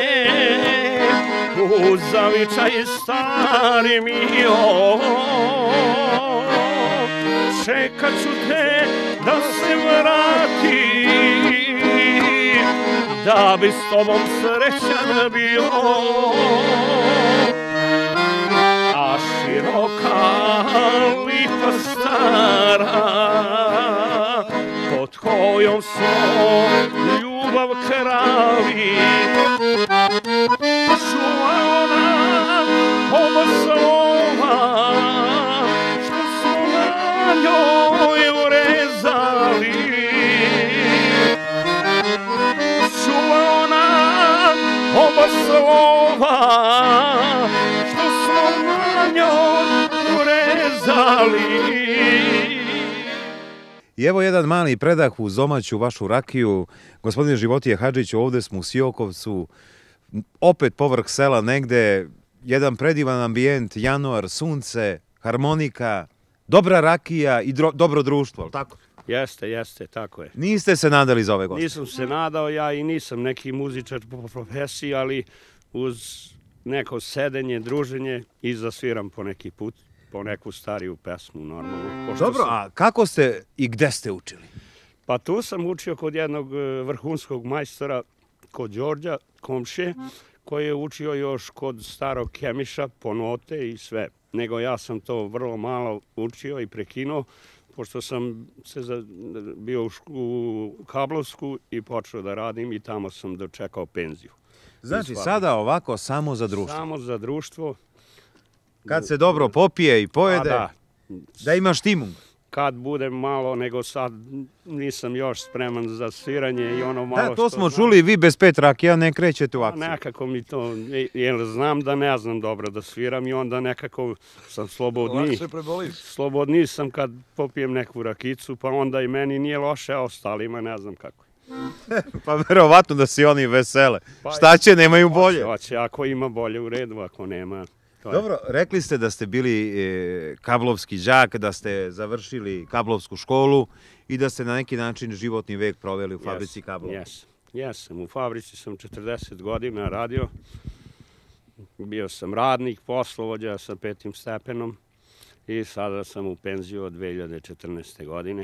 u zavičaj stari mio, čekat ću te da se vrati, da bi s tobom srećan bio. A široka lipa stara, pod kojom smo ljubav krali, čuva ona oba slova što smo na njoj urezali. Čuva ona oba slova što smo na njoj urezali. I evo jedan mali predah uz domaću vašu rakiju. Gospodine Životije Hadžiću, ovde smo u Siokovcu, opet povrh sela negde, jedan predivan ambijent, januar, sunce, harmonika, dobra rakija i dro- dobro društvo, ali tako? Jeste, jeste, tako je. Niste se nadali za ove goste? Nisam se nadao, ja i nisam neki muzičar po profesiji, ali uz neko sedenje, druženje i zasviram po neki put, po neku stariju pesmu normalno. Pošto Dobro, sam- a kako ste i gde ste učili? Pa tu sam učio kod jednog e, vrhunskog majstora, kod Đorđa, komšije, koji je učio još kod starog Kemiša, po note i sve. Nego ja sam to vrlo malo učio i prekinuo, pošto sam se za, bio u, u Kablovsku i počeo da radim i tamo sam dočekao penziju. Znači, sada ovako samo za društvo. Samo za društvo. Kad se dobro popije i pojede, da. da imaš timung. Kad budem malo, nego sad nisam još spreman za sviranje i ono malo što... Da, to smo čuli, vi bez pet rakija ne krećete u akciju. Nekako mi to, jer znam da ne znam dobro da sviram i onda nekako sam slobodniji. Slobodniji sam kad popijem neku rakicu, pa onda i meni nije loše, a ostalima ne znam kako. Pa verovatno da se oni vesele. Šta će, nemaju bolje. Hoće, ako ima bolje u redu, ako nema... Dobro, rekli ste da ste bili e, kablovski đak, da ste završili kablovsku školu i da ste na neki način životni vek proveli u fabrici kablova. Jesam, jesam. U fabrici sam četrdeset godina radio. Bio sam radnik, poslovođa sa petim stepenom i sada sam u penziju od dve hiljade četrnaeste. godine.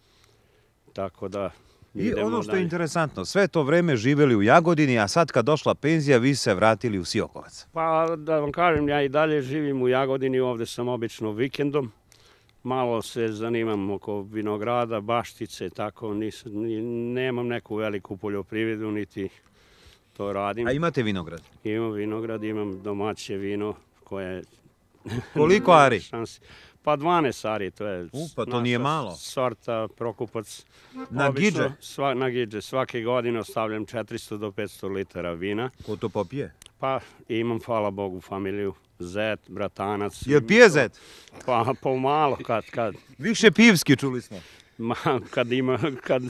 Tako da... I ono što je interesantno, sve to vreme živeli u Jagodini, a sad kad došla penzija, vi se vratili u Siokovac. Pa da vam kažem, ja i dalje živim u Jagodini, ovde sam obično vikendom. Malo se zanimam oko vinograda, baštice, tako, nisam, nemam neku veliku poljoprivredu, niti to radim. A imate vinograd? Imam vinograd, imam domaće vino koje... Koliko ari? Pa dvanaest ari, to je U, pa to nije malo. Sorta Prokupac. Na gidže? Sva, na gidže. Svake godine ostavljam četiristo do petsto litara vina. Ko to popije? Pa imam, hvala Bogu, familiju. Zet, bratanac. Jel pije zet? Pa pomalo, kad, kad. Više pivski, čuli smo. Ma, kad ima, kad...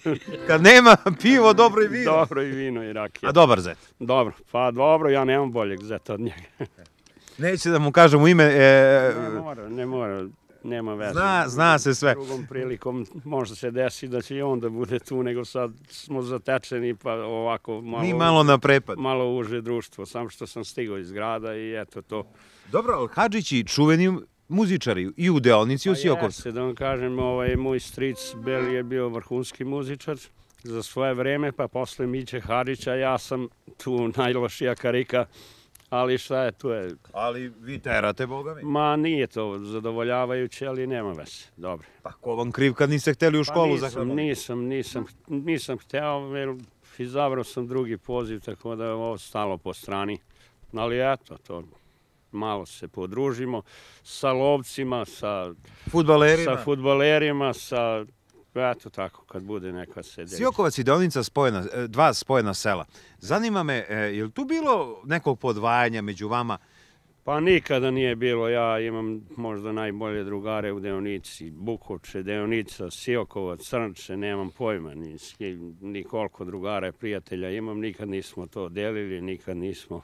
Kad nema pivo, dobro i vino. Dobro i vino i rakija. A dobar zet? Dobro, pa dobro, ja nemam boljeg zeta od njega. Neće da mu kažem u ime... E... Ne mora, ne mora, nema veze. Zna, zna se sve. Drugom prilikom možda se desi da će i on da bude tu, nego sad smo zatečeni pa ovako malo... Mi malo na prepad. Malo uže društvo, samo što sam stigao iz grada i eto to. Dobro, ali Hadžići čuveni muzičari i u Deonici i u Siokovcu. Pa jeste, da vam kažem, ovaj, moj stric Beli je bio vrhunski muzičar za svoje vreme, pa posle Miće Hadžića ja sam tu najlošija karika. Ali šta je, tu je... Ali vi terate, boga mi. Ma nije to zadovoljavajuće, ali nema veze, dobro. Pa ko vam kriv kad niste hteli u školu za harmoniku? Nisam, nisam, nisam hteo, jer izabrao sam drugi poziv, tako da je ovo stalo po strani. Ali eto, to malo se podružimo sa lovcima, sa... Fudbalerima? Sa fudbalerima, sa... Eto tako, kad bude neka se desi. Siokovac i Deonica, spojena, dva spojena sela. Zanima me, je li tu bilo nekog podvajanja među vama? Pa nikada nije bilo. Ja imam možda najbolje drugare u Deonici. Bukovče, Deonica, Siokovac, Crnče, nemam pojma. Ni, ni koliko drugara i prijatelja imam. Nikad nismo to delili, nikad nismo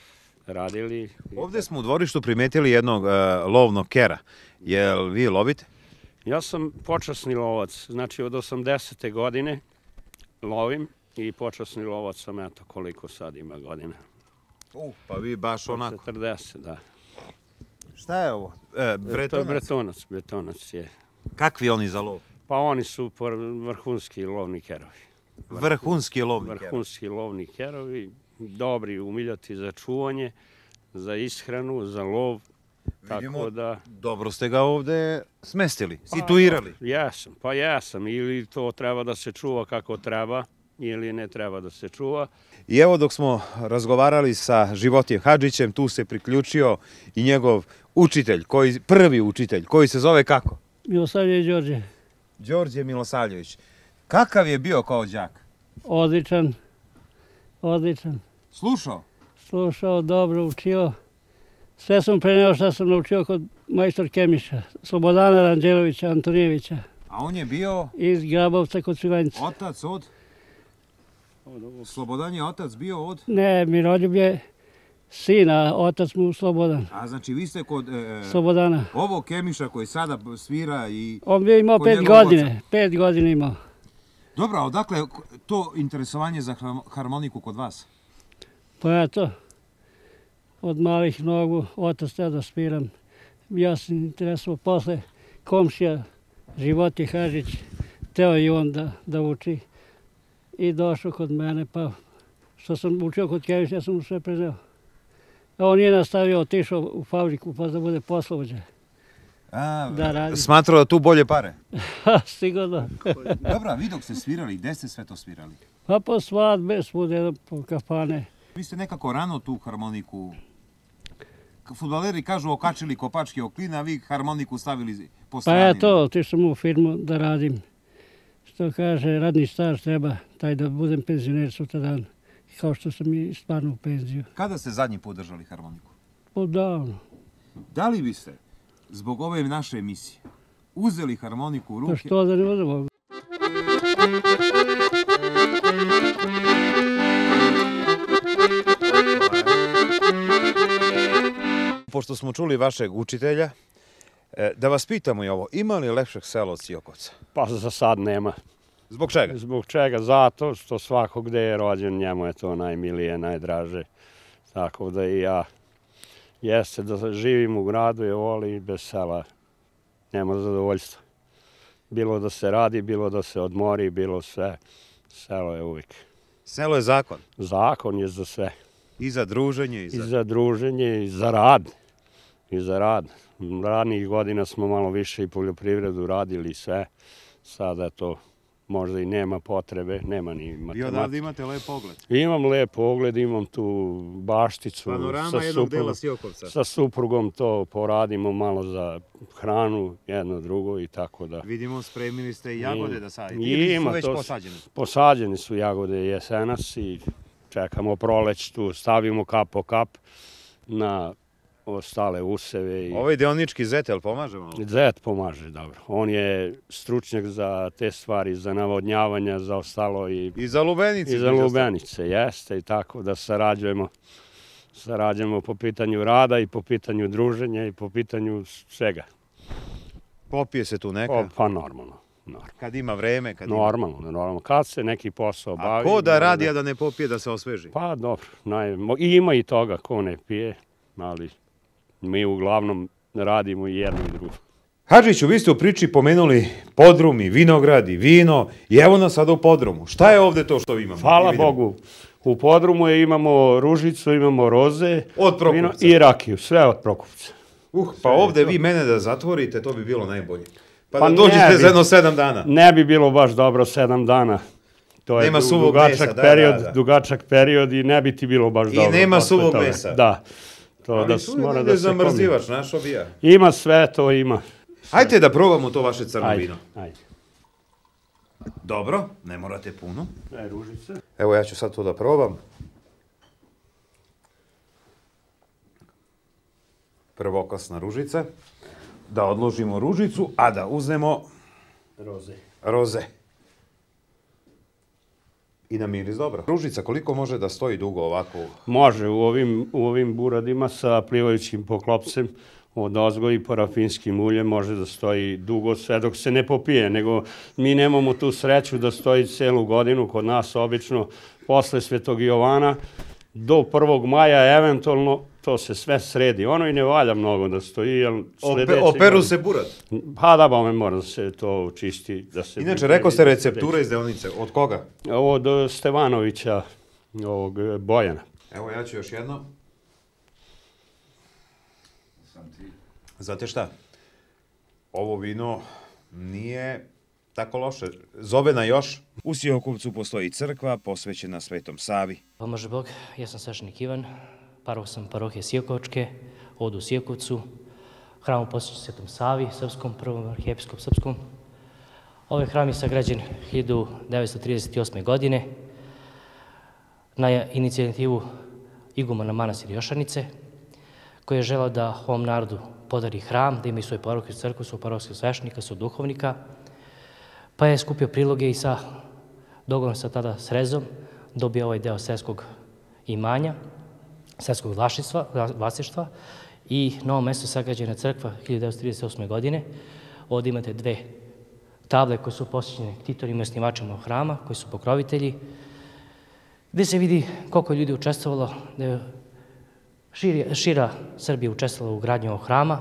radili. Ovde smo u dvorištu primetili jednog uh, lovnog kera. Jel vi lovite? Ja sam počasni lovac, znači od osamdesete. godine lovim i počasni lovac sam, eto koliko sad ima godina. Uh, pa vi baš onako. četrdeset, da. Šta je ovo? E, bretonac? To je bretonac, bretonac je. Kakvi oni za lov? Pa oni su vrhunski lovni kerovi. Vrhunski lovni kerovi? Vrhunski lovni kerovi, dobri, umiljati za čuvanje, za ishranu, za lov. Vidimo, da... dobro ste ga ovde smestili, situirali. Pa, jesam, pa jesam. Ili to treba da se čuva kako treba, ili ne treba da se čuva. I evo dok smo razgovarali sa Životijem Hadžićem, tu se priključio i njegov učitelj, koji, prvi učitelj, koji se zove kako? Milosavljević Đorđe. Đorđe Milosavljević. Kakav je bio kao đak? Odličan, odličan. Slušao? Slušao, dobro, učio. Sve sam preneo što sam naučio kod majstor Kemiša, Slobodana Ranđelovića, Antonijevića. A on je bio? Iz Grabovca kod Svilajnica. Otac od? Slobodan je otac bio od? Ne, Miroljub je sina, otac mu Slobodan. A znači vi ste kod e, Slobodana. Ovog Kemiša koji sada svira i... On bi imao pet godine, pet godina imao. Dobro, a odakle to interesovanje za harmoniku kod vas? Pa eto. Od malih nogu, otac teo da sviram. Ja sam interesovao posle komšija Životije Hadžić, teo i on da, da uči. I došao kod mene, pa što sam učio kod Kevića, ja sam mu sve preneo. A on nije nastavio, otišao u fabriku pa da bude poslovođa. da radim. Smatrao da tu bolje pare? Sigurno. Dobra, vi dok ste svirali, gde ste sve to svirali? Pa po svadbe, svude po kafane. Vi ste nekako rano tu harmoniku, fudbaleri kažu okačili kopačke oklina, a vi harmoniku stavili po strani. Pa ja to, otišao u firmu da radim. Što kaže, radni staž treba, taj da budem penzioner sutra dan. Kao što sam i stvarno u penziju. Kada ste zadnji put držali harmoniku? Odavno. Da li biste, zbog ove naše emisije, uzeli harmoniku u ruke? Pa što da ne uzemo? Pošto smo čuli vašeg učitelja, da vas pitamo i ovo, ima li lepšeg sela od Siokovca? Pa za sad nema. Zbog čega? Zbog čega? Zato što svako gde je rođen, njemu je to najmilije, najdraže. Tako da i ja jeste da živim u gradu, je voli, bez sela nema zadovoljstva. Bilo da se radi, bilo da se odmori, bilo sve. Selo je uvijek. Selo je zakon? Zakon je za sve. I za druženje? I za, I za druženje, i za rad. I za rad. Radnih godina smo malo više i poljoprivredu radili i sve. Sada to možda i nema potrebe, nema ni matematike. Vi odavde imate lep pogled? Imam lep pogled, imam tu bašticu. Panorama jednog dela Siokovca. Sa suprugom to poradimo malo za hranu, jedno drugo i tako da. Vidimo, spremili ste i jagode da sadite. Ili su već posađene? Posađene su jagode jesenas i čekamo proleć tu, stavimo kap po kap na ostale useve. I... Ovaj deonički zet, jel pomaže malo? Zet pomaže, dobro. On je stručnjak za te stvari, za navodnjavanja, za ostalo i... I za lubenice. I za lubenice, jeste, i tako da sarađujemo. Sarađujemo po pitanju rada i po pitanju druženja i po pitanju svega. Popije se tu neka? Pa normalno. Normalno. Kad ima vreme? Kad normalno, ima... normalno. Kad se neki posao bavi... A ko da radi, a da ne popije, da se osveži? Pa dobro, naj... ima i toga ko ne pije, ali mi uglavnom radimo i jedno i drugo. Hadžiću, vi ste u priči pomenuli podrum i vinograd i vino i evo nas sada u podrumu. Šta je ovde to što imamo? Hvala Bogu. U podrumu je, imamo ružicu, imamo roze od Prokupca. I rakiju, sve od Prokupca. Uh, pa ovde vi mene da zatvorite, to bi bilo najbolje. Pa, pa da dođete za jedno sedam dana. Ne bi bilo baš dobro sedam dana. To je nema du, suvog dugačak, mesa, da, period, da, da. dugačak period i ne bi ti bilo baš I dobro. I nema suvog mesa. Da. To ali da tu mora je da se zamrzivač, našo bi ja. Ima sve, to ima. Hajde da probamo to vaše crno ajde, vino. Ajde. Dobro, ne morate puno. Daj ružice. Evo ja ću sad to da probam. Prvoklasna ružica. Da odložimo ružicu, a da uzmemo... Roze. Roze. I na miris dobro. Ružica koliko može da stoji dugo ovako? Može, u ovim, u ovim buradima sa plivajućim poklopcem od ozgo i parafinskim uljem može da stoji dugo sve dok se ne popije, nego mi nemamo tu sreću da stoji celu godinu kod nas obično posle Svetog Jovana do prvog maja eventualno to se sve sredi. Ono i ne valja mnogo da stoji. Jer Ope, operu se burat? Pa da, ba me mora da se to čisti. Da se inače, rekao ste receptura iz deonice. Od koga? Od Stevanovića, ovog Bojana. Evo ja ću još jedno. Znate šta? Ovo vino nije tako loše. Zove na još. U Siokovcu postoji crkva posvećena Svetom Savi. Pomaže Bog, ja sam sveštenik Ivan, paroh sam parohije Siokovačke, ovdje u Sijokovcu, hramu posvećen Svetom Savi, srpskom, prvom arhijepiskop srpskom. Ovaj hram je sagrađen hiljadu devetsto trideset osme. godine na inicijativu igumana manastira Jošanice, koji je želeo da ovom narodu podari hram, da imaju svoju parohiju crkvu, svoj parohijskog sveštenika, svoj duhovnika, pa je skupio priloge i sa dogovorom sa tada Srezom dobio ovaj deo sreskog imanja, sreskog vlasništva i na ovom mestu sagrađena crkva hiljadu devetsto trideset osme. godine. Ovdje imate dve table koje su posvećene ktitorima i osnivačima hrama, koji su pokrovitelji, gdje se vidi koliko ljudi učestvovalo, da je šira Srbija učestvovala u gradnju ovog hrama.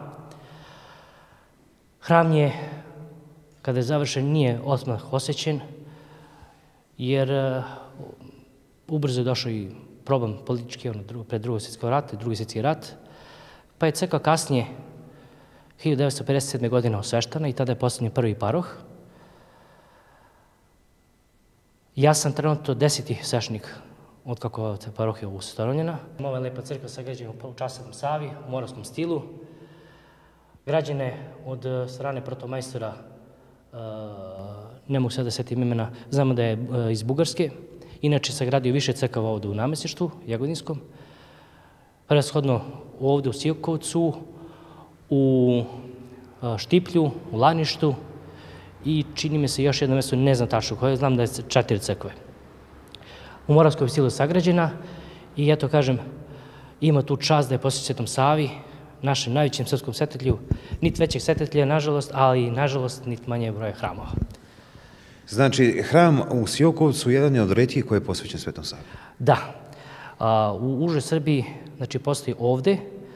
Hram je, kada je završen, nije odmah osvećen, jer ubrzo je došao i problem politički pred Drugi svjetski rat, Drugi svjetski rat, pa je crkva kasnije, hiljadu devetsto pedeset sedme. godine osveštana i tada je postavljen prvi paroh. Ja sam trenutno deseti sveštenik od kako je parohija ustanovljena. Ova je lepa crkva sagrađena u časnom Savi, u moravskom stilu. Građene od strane protomajstora, ne mogu sad da setim imena, znamo da je iz Bugarske. Inače sagradio više crkava ovde u namestništvu, Jagodinskom. Prevashodno ovde u Sijokovcu, u Štiplju, u Laništu i čini mi se još jedno mesto, ne znam tačno koje, znam da je četiri crkve. U moravskom stilu sagrađena i eto kažem, ima tu čast da je posvećena Svetom Savi, našem najvećem srpskom svetitelju, nit većeg svetitelja, nažalost, ali nažalost nit manje broja hramova. Znači, hram u Sijokovcu jedan je od retkih koji je posvećen Svetom Savi. Da. U užoj Srbiji, znači, postoji ovde,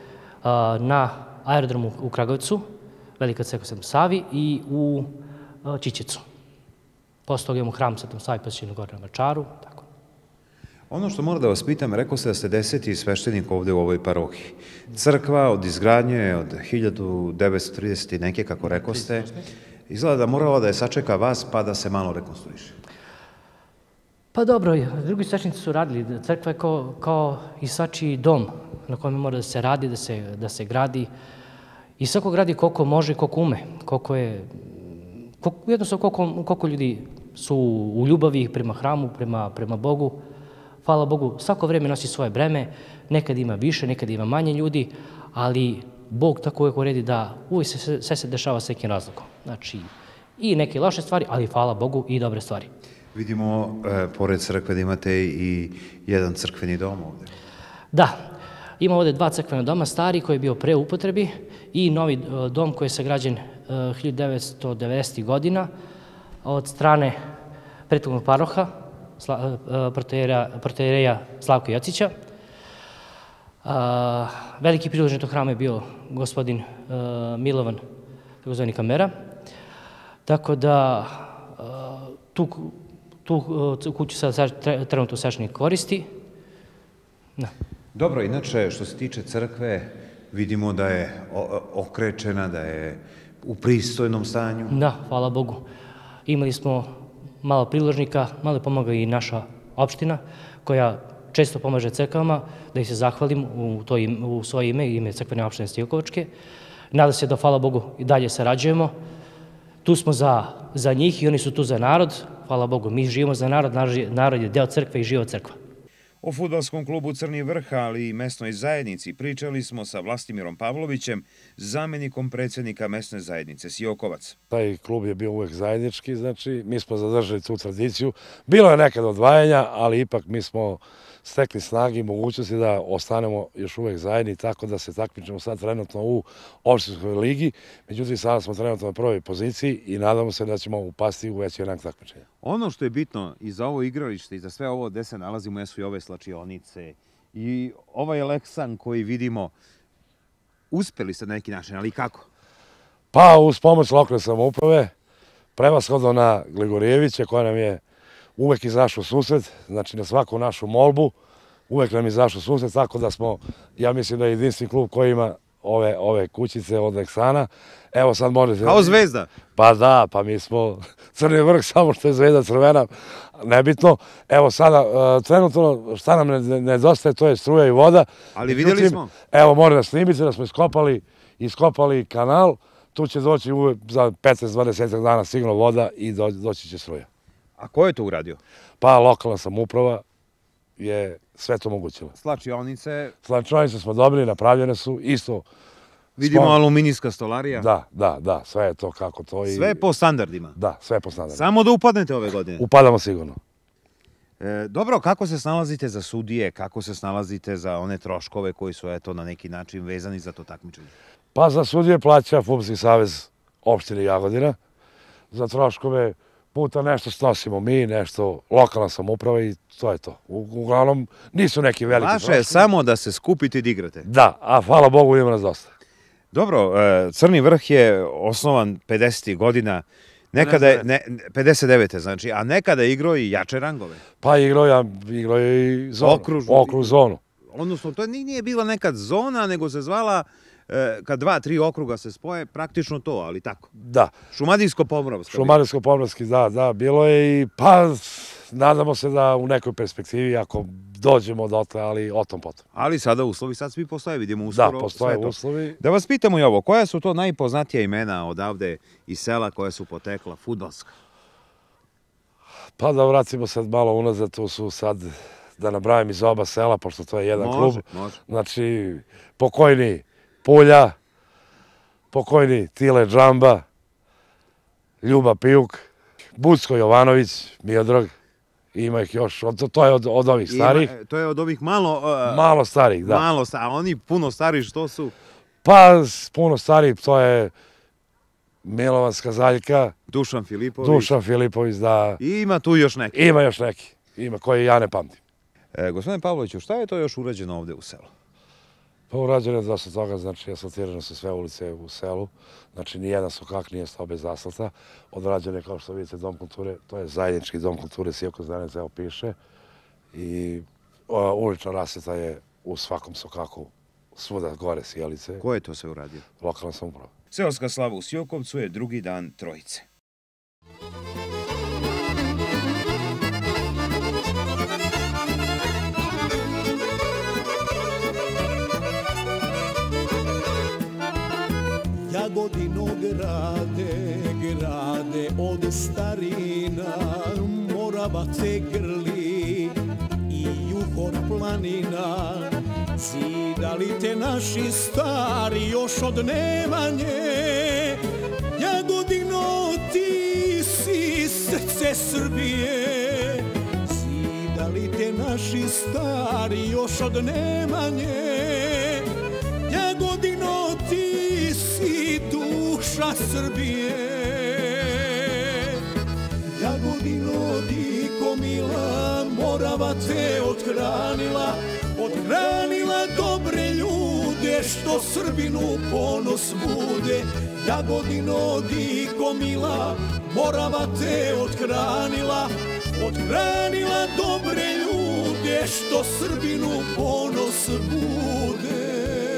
na aerodromu u Kragovicu, Velika crkva Svetom Savi i u Čičecu. Posle toga imamo hram Svetom Savi posvećen gore na Vračaru, tako. Ono što moram da vas pitam, rekao ste da ste deseti sveštenik ovde u ovoj parohiji. Crkva od izgradnje od hiljadu devetsto trideset i neke, kako rekao ste, izgleda da morala da je sačeka vas pa da se malo rekonstruiše. Pa dobro, drugi sveštenici su radili. Crkva je kao i svačiji dom na kojem mora da se radi, da se gradi. I svako gradi koliko može i koliko ume. Koliko je, jednostavno koliko ljudi su u ljubavi prema hramu, prema Bogu. Hvala Bogu, svako vreme nosi svoje breme. Nekad ima više, nekad ima manje ljudi, ali Bog tako uvijek uredi da uvijek sve se dešava s nekim razlogom. Znači, i neke loše stvari, ali hvala Bogu i dobre stvari. Vidimo, pored crkve, da imate i jedan crkveni dom ovde. Da, ima ovde dva crkvena doma, stari koji je bio pre upotrebi i novi dom koji je sagrađen hiljadu devetsto devedesetih. godina od strane prethodnog paroha, protoijereja Slavka Jocića. Veliki priložnik tog hrama je bio gospodin Milovan, takozvani Kamera. Tako da tu kuću sad trenutno sveštenik koristi. Dobro, inače, što se tiče crkve, vidimo da je okrečena, da je u pristojnom stanju. Da, hvala Bogu. Imali smo malo priložnika, malo je pomogla i naša opština, koja često pomaže crkvama, da ih se zahvalim u svoje ime, ime crkvene opštine Sijokovačke. Nadam se da, hvala Bogu, i dalje sarađujemo. Tu smo za njih i oni su tu za narod. Hvala Bogu, mi živimo za narod, narod je deo crkve i živa crkva. O fudbalskom klubu Crni vrh, ali i mesnoj zajednici pričali smo sa Vlastimirom Pavlovićem, zamenikom predsjednika mesne zajednice Sijokovac. Taj klub je bio uvek zajednički, znači mi smo zadržali tu tradiciju. Bilo je nekad odvajanja, ali ipak mi smo stekli snagi i mogućnosti da ostanemo još uvek zajedni, tako da se takmičimo sad trenutno u opštinskoj ligi. Međutim, sada smo trenutno na prvoj poziciji i nadamo se da ćemo upasti u veći rang takmičenja. Ono što je bitno i za ovo igralište i za sve ovo gde se nalazimo jesu i ove slačionice i ovaj Leksan koji vidimo. Uspeli ste na neki način, ali kako? Pa uz pomoć lokalne samouprave, prevashodno na Gligorijevića koja nam je uvek izašao susret, znači na svaku našu molbu, uvek nam je izašao susret, tako da smo, ja mislim da je jedinstveni klub koji ima ove kućice od Leksana. Evo sad možete... Kao Zvezda? Pa da, pa mi smo Crni vrh, samo što je Zvezda crvena, nebitno. Evo sada, trenutno šta nam nedostaje, to je struja i voda. Ali vidjeli smo. Evo, može da snimite da smo iskopali kanal, tu će doći za petnaest do dvadeset dana sigurno voda i doći će struja. A ko je to uradio? Pa lokalna samouprava je sve to omogućila. Slačionice? Slačionice smo dobili, napravljene su, isto... Vidimo aluminijska stolarija? Da, da, da, sve je to kako to i... Sve po standardima? Da, sve po standardima. Samo da upadnete ove godine? Upadamo sigurno. Dobro, kako se snalazite za sudije, kako se snalazite za one troškove koji su eto na neki način vezani za to takmičenje? Pa za sudije plaća Fudbalski savez opštine Jagodina, za troškove puta nešto snosimo mi, nešto lokalna samouprava i to je to. Uglavnom nisu neki veliki troškovi. Vaše je samo da se skupite i da igrate? Da, a hvala Bogu ima nas dosta. Dobro, Crni vrh je osnovan pedesetih godina, nekada je, pedeset devete znači, a nekada je igrao i jače rangove. Pa igrao je i zonu, okružnu zonu. Odnosno, to nije bila nekad zona, nego se zvala kad dva, tri okruga se spoje, praktično to, ali tako. Da. Šumadijsko-Pomoravska. Šumadijsko-Pomoravski, da, da, bilo je i pa nadamo se da u nekoj perspektivi, ako dođemo dotle, ali o tom potom. Ali sada uslovi, sad svi postoje, vidimo uskoro. Da, postoje uslovi. Da vas pitamo i ovo, koja su to najpoznatija imena odavde iz sela koja su potekla, fudbalska? Pa da vratimo sad malo unazad, tu su sad, da nabrajam iz oba sela, pošto to je jedan klub. Može. Znači, pokojni Pulja, pokojni Tile Džamba, Ljuba Pijuk, Bucko Jovanović, Miodrag, ima ih još, to je od ovih starih. To je od ovih malo... Malo starih, da. Malo starih, a oni puno stariji što su? Pa, puno stariji, to je Milovanska Zaljka. Dušan Filipović. Dušan Filipović, da. I ima tu još neki. Ima još neki, ima koji ja ne pamtim. Gospodine Pavloviću, šta je to još urađeno ovde u selu? Pa urađeno je dosta toga, znači asfaltirane su sve ulice u selu, znači nijedan sokak nije stao bez asfalta. Odrađeno je, kao što vidite, Dom kulture, to je zajednički Dom kulture Siokos-Danec, evo piše. I ulična rasveta je u svakom sokaku, svuda gore sjelice. Ko je to sve uradio? Lokalna samouprava. Seoska slava u Siokovcu je drugi dan Trojice. Jagodino grade, grade od starina, Moravace grli i Juhor planina. Zidali te naši stari još od Nemanje, Jagodino ti si srce Srbije. Zidali te naši stari još od Nemanje, Jagodino ti si duša Srbije. Jagodino diko mila, Morava te othranila, othranila dobre ljude, što Srbinu ponos bude. Jagodino diko mila, Morava te othranila, othranila dobre ljude, što Srbinu ponos bude.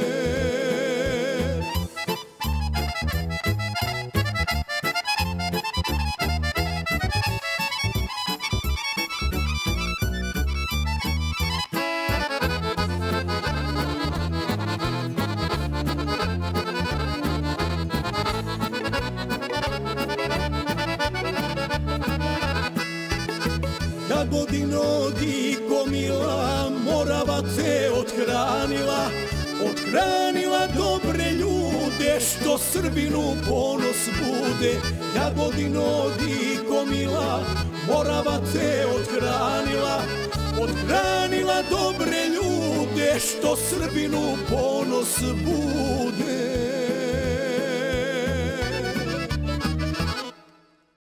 Jagodino diko mila, Morava te othranila, othranila dobre ljude, što Srbinu ponos bude. Jagodino diko mila, Morava te othranila, othranila dobre ljude, što Srbinu ponos bude.